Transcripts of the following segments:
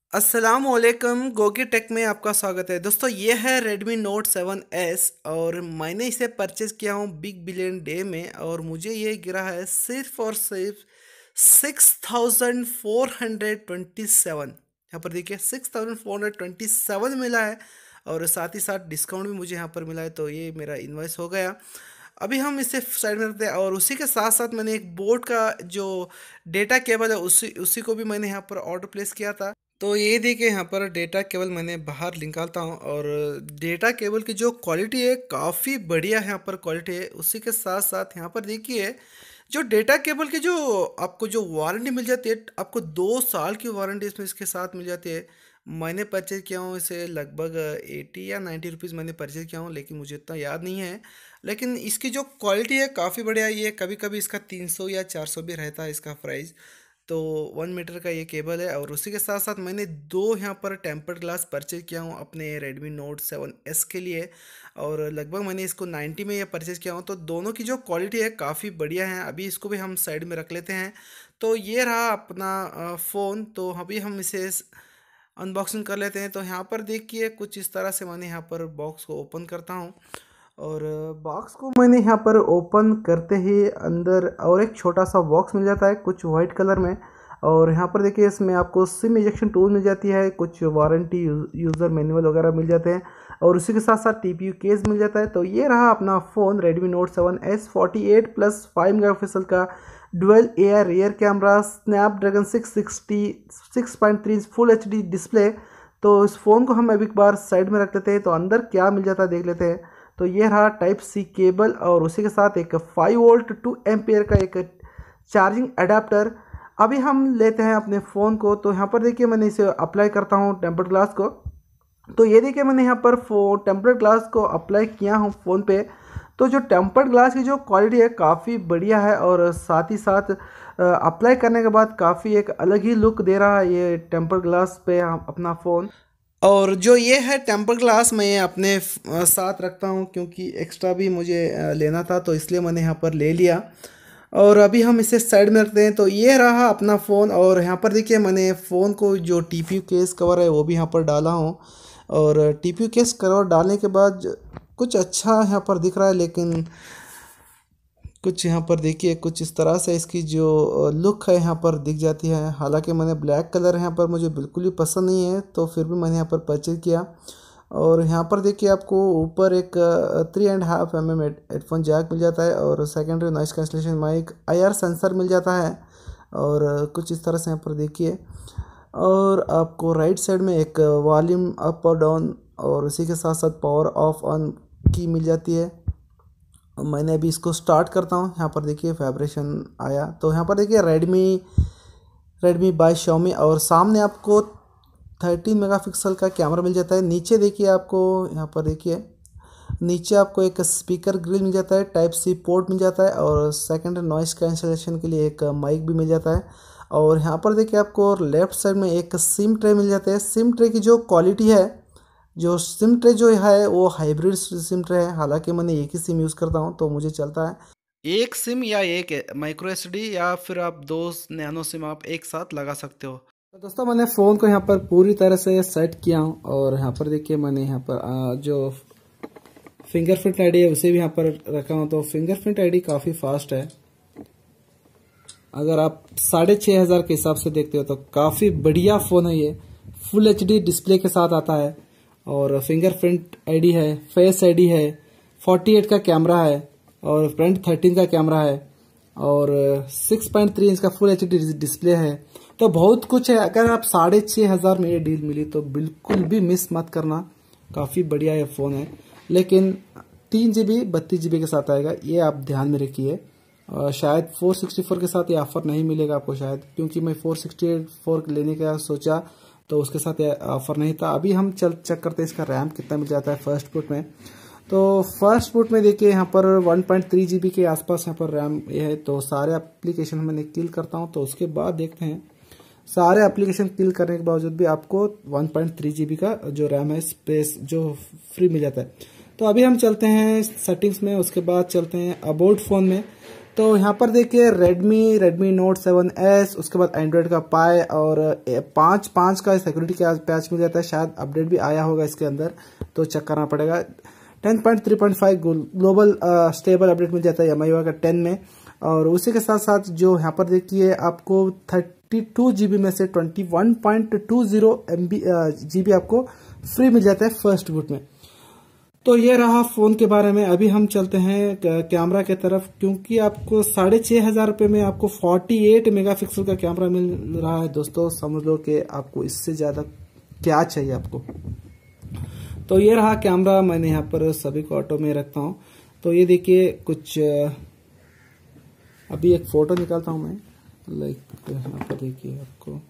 अस्सलामुअलैकुम गोगी टेक में आपका स्वागत है दोस्तों। ये है Redmi Note 7S और मैंने इसे परचेज़ किया हूँ बिग बिलियन डे में और मुझे ये गिरा है सिर्फ और सिर्फ 6427। यहाँ पर देखिए 6427 मिला है और साथ ही साथ डिस्काउंट भी मुझे यहाँ पर मिला है, तो ये मेरा इन्वॉइस हो गया। अभी हम इसे साइड में रखते हैं और उसी के साथ साथ मैंने एक बोट का जो डेटा केबल है उसी उसी को भी मैंने यहाँ पर ऑर्डर प्लेस किया था। तो ये देखिए यहाँ पर डेटा केबल मैंने बाहर निकालता हूँ और डेटा केबल की जो क्वालिटी है काफ़ी बढ़िया है, यहाँ पर क्वालिटी है। उसी के साथ साथ यहाँ पर देखिए जो डेटा केबल की जो आपको जो वारंटी मिल जाती है, आपको 2 साल की वारंटी इसमें इसके साथ मिल जाती है। मैंने परचेज किया हूँ इसे लगभग 80 या 90 रुपीज़ मैंने परचेज किया हूँ, लेकिन मुझे इतना याद नहीं है। लेकिन इसकी जो क्वालिटी है काफ़ी बढ़िया है। ये कभी कभी इसका 300 या 400 भी रहता है इसका प्राइस। तो 1 मीटर का ये केबल है और उसी के साथ साथ मैंने दो यहाँ पर टेम्पर्ड ग्लास परचेज किया हूँ अपने Redmi Note 7S के लिए और लगभग मैंने इसको 90 में ये परचेज किया हूँ। तो दोनों की जो क्वालिटी है काफ़ी बढ़िया है। अभी इसको भी हम साइड में रख लेते हैं। तो ये रहा अपना फ़ोन। तो अभी हम इसे अनबॉक्सिंग कर लेते हैं। तो यहाँ पर देखिए कुछ इस तरह से मैंने यहाँ पर बॉक्स को ओपन करता हूँ और बॉक्स को मैंने यहाँ पर ओपन करते ही अंदर और एक छोटा सा बॉक्स मिल जाता है कुछ वाइट कलर में। और यहाँ पर देखिए इसमें आपको सिम इंजेक्शन टूल मिल जाती है, कुछ वारंटी यूज़र मैनुअल वगैरह मिल जाते हैं और उसी के साथ साथ TPU केस मिल जाता है। तो ये रहा अपना phone Redmi Note 7S 48+5 megapixel का dual AR rear camera, Snapdragon 660 6.3 full HD display. तो इस फ़ोन को हम अभी एक बार साइड में रख लेते हैं। तो अंदर क्या मिल जाता है देख लेते हैं। तो ये रहा टाइप सी केबल और उसी के साथ एक 5 वोल्ट 2 एम्पियर का एक चार्जिंग अडेप्टर। अभी हम लेते हैं अपने फ़ोन को। तो यहाँ पर देखिए मैंने इसे अप्लाई करता हूँ टेम्पर्ड ग्लास को। तो ये देखिए मैंने यहाँ पर टेम्पर्ड ग्लास को अप्लाई किया हूँ फ़ोन पे। तो जो टेम्पर्ड ग्लास की जो क्वालिटी है काफ़ी बढ़िया है और साथ ही साथ अप्लाई करने के बाद काफ़ी एक अलग ही लुक दे रहा है ये टेम्पर्ड ग्लास पे अपना फ़ोन। और जो ये है टेम्पर ग्लास मैं अपने साथ रखता हूँ क्योंकि एक्स्ट्रा भी मुझे लेना था, तो इसलिए मैंने यहाँ पर ले लिया। और अभी हम इसे साइड में रखते हैं। तो ये रहा अपना फ़ोन और यहाँ पर देखिए मैंने फ़ोन को जो TPU केस कवर है वो भी यहाँ पर डाला हूँ और TPU केस कवर डालने के बाद कुछ अच्छा यहाँ पर दिख रहा है। लेकिन कुछ यहाँ पर देखिए कुछ इस तरह से इसकी जो लुक है यहाँ पर दिख जाती है। हालांकि मैंने ब्लैक कलर यहाँ पर मुझे बिल्कुल भी पसंद नहीं है, तो फिर भी मैंने यहाँ पर परचेज किया। और यहाँ पर देखिए आपको ऊपर एक 3.5 mm हेडफोन जैक मिल जाता है और secondary noise cancellation mic IR sensor मिल जाता है और कुछ इस तरह से यहाँ पर देखिए। और आपको राइट साइड में एक वॉल्यूम अप और डाउन और उसी के साथ साथ पावर ऑफ ऑन की मिल जाती है। मैंने अभी इसको स्टार्ट करता हूँ। यहाँ पर देखिए वाइब्रेशन आया। तो यहाँ पर देखिए रेडमी बाय Xiaomi और सामने आपको 13 मेगापिक्सल का कैमरा मिल जाता है। नीचे देखिए आपको यहाँ पर देखिए नीचे आपको एक स्पीकर ग्रिल मिल जाता है, टाइप सी पोर्ट मिल जाता है और सेकंड नॉइस कैंसलेशन के लिए एक माइक भी मिल जाता है। और यहाँ पर देखिए आपको लेफ्ट साइड में एक सिम ट्रे मिल जाता है। सिम ट्रे की जो क्वालिटी है, जो सिम ट्रे जो है वो हाइब्रिड सिम ट्रे है। हालांकि मैंने एक ही सिम यूज़ करता हूँ तो मुझे चलता है एक सिम या एक माइक्रो SD या फिर आप दो नैनो सिम आप एक साथ लगा सकते हो। तो दोस्तों मैंने फ़ोन को यहाँ पर पूरी तरह से सेट किया हूँ और यहाँ पर देखिए मैंने यहाँ पर जो फिंगरप्रिंट ID है उसे भी यहाँ पर रखा हूँ। तो फिंगरप्रिंट ID काफ़ी फास्ट है। अगर आप 6500 के हिसाब से देखते हो तो काफ़ी बढ़िया फ़ोन है ये। फुल HD डिस्प्ले के साथ आता है और फिंगरप्रिंट ID है, फेस ID है, 48 का कैमरा है और फ्रंट 13 का कैमरा है और 6.3 इंच का फुल HD डिस्प्ले है। तो बहुत कुछ है। अगर आप 6500 में ये डील मिली तो बिल्कुल भी मिस मत करना। काफ़ी बढ़िया ये फ़ोन है, लेकिन 3GB 32GB के साथ आएगा, ये आप ध्यान में रखिए। शायद 464 के साथ ये ऑफ़र नहीं मिलेगा आपको शायद, क्योंकि मैं 464 लेने का सोचा तो उसके साथ ये ऑफ़र नहीं था। अभी हम चेक करते हैं इसका रैम कितना मिल जाता है फर्स्ट बूट में। तो फर्स्ट बूट में देखिए यहाँ पर 1.3GB के आसपास यहाँ पर रैम ये है। तो सारे एप्लीकेशन मैंने किल करता हूँ तो उसके बाद देखते हैं। सारे एप्लीकेशन किल करने के बावजूद भी आपको 1.3GB का जो रैम है स्पेस जो फ्री मिल जाता है। तो अभी हम चलते हैं सेटिंग्स में, उसके बाद चलते हैं अबाउट फ़ोन में। तो यहाँ पर देखिए रेडमी नोट 7S, उसके बाद एंड्रॉयड का पाई और 5 का सिक्योरिटी का पैच मिल जाता है। शायद अपडेट भी आया होगा इसके अंदर, तो चेक करना पड़ेगा। 10.3.5 ग्लोबल स्टेबल अपडेट मिल जाता है MIUI का 10 में। और उसी के साथ साथ जो यहाँ पर देखिए आपको 32 GB में से 21.20 GB आपको फ्री मिल जाता है फर्स्ट बूट में। तो ये रहा फोन के बारे में। अभी हम चलते हैं कैमरा के तरफ, क्योंकि आपको 6,500 रुपये में आपको 48 मेगापिक्सल का कैमरा मिल रहा है दोस्तों। समझ लो कि आपको इससे ज्यादा क्या चाहिए आपको। तो ये रहा कैमरा, मैंने यहाँ पर सभी को ऑटो में रखता हूँ। तो ये देखिए कुछ अभी एक फोटो निकालता हूँ मैं, लाइक यहाँ पर देखिए आपको।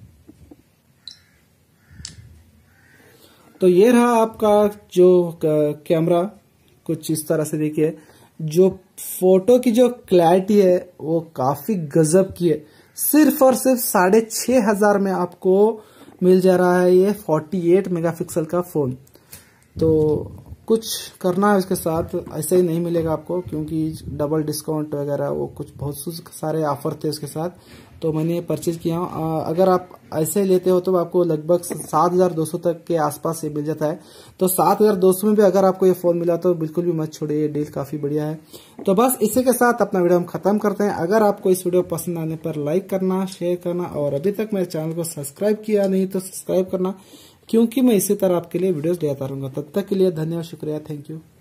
तो ये रहा आपका जो कैमरा, कुछ इस तरह से देखिए। जो फोटो की जो क्लैरिटी है वो काफी गजब की है। सिर्फ और सिर्फ 6,500 में आपको मिल जा रहा है ये 48 मेगापिक्सल का फोन। तो कुछ करना है उसके साथ, ऐसे ही नहीं मिलेगा आपको, क्योंकि डबल डिस्काउंट वगैरह वो कुछ बहुत सारे ऑफर थे उसके साथ, तो मैंने ये परचेज किया। अगर आप ऐसे लेते हो तो आपको लगभग 7,200 तक के आसपास ये मिल जाता है। तो 7,200 में भी अगर आपको ये फोन मिला तो बिल्कुल भी मत छोड़िए, ये डील काफी बढ़िया है। तो बस इसी के साथ अपना वीडियो हम खत्म करते हैं। अगर आपको इस वीडियो पसंद आने पर लाइक करना, शेयर करना, और अभी तक मेरे चैनल को सब्सक्राइब किया नहीं तो सब्सक्राइब करना, क्योंकि मैं इसी तरह आपके लिए वीडियोस देता रहूंगा। तब तक के लिए धन्यवाद, शुक्रिया, थैंक यू।